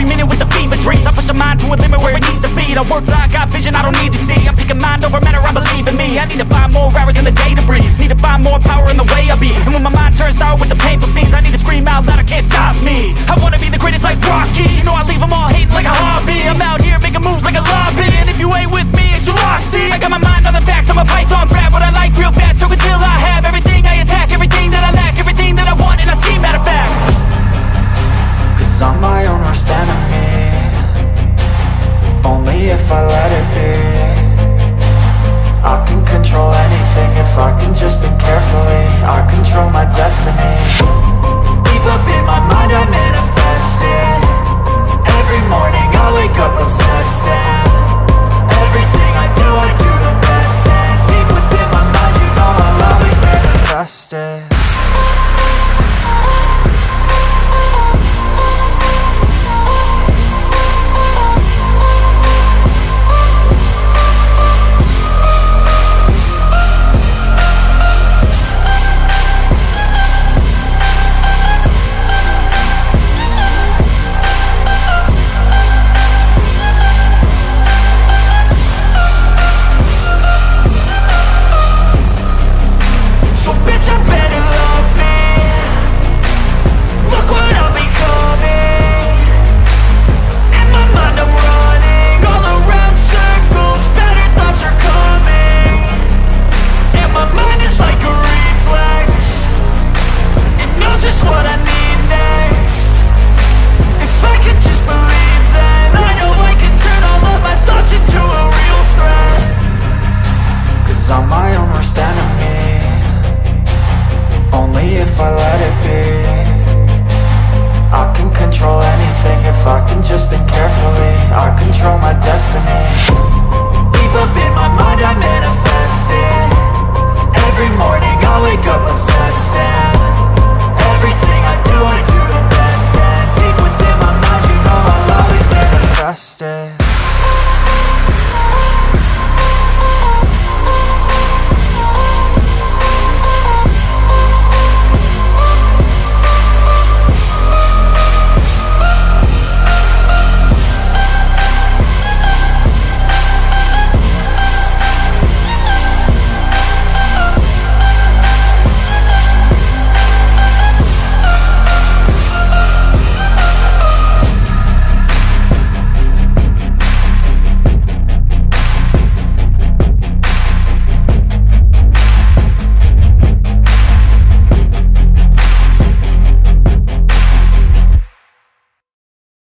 every minute with the fever dreams. I push my mind to a limit where it needs to be. I work blind, got vision I don't need to see. I'm picking mind over matter, I believe in me. I need to find more hours in the day to breathe. Need to find more power in the way I be. And when my mind turns sour with the painful scenes, I need to scream out loud, I can't stop me. I wanna be the greatest like Rocky. You know I leave them all hating like a hobby. I'm out here making moves like a lobby. And if you ain't with me, it's your loss, see. I got my mind on the facts, I'm a python, grab what I like real fast. Choke until I have everything I attack, everything that I lack, everything that I want, and I see, matter of fact. Cause I'm my own worst enemy, only if I let it be. I can control anything if I can just think carefully. I control my destiny. Deep up in my mind I manifest it. Every morning I wake up obsessed, and everything I do the best. And deep within my mind, you know I'll always manifest it.